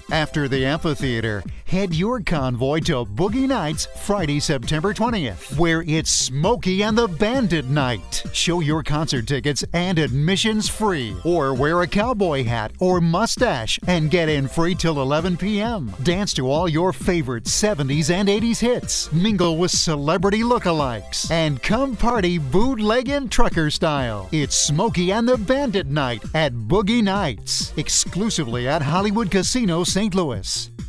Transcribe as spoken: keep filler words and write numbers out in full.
After the amphitheater, head your convoy to Boogie Nights Friday, September twentieth, where it's Smokey and the Bandit night. Show your concert tickets and admissions free, or wear a cowboy hat or mustache and get in free till eleven p m Dance to all your favorite seventies and eighties hits, mingle with celebrity lookalikes, and come party bootleg and trucker style. It's Smokey and the Bandit night at Boogie Nights, exclusively at Hollywood Casino Saint Louis.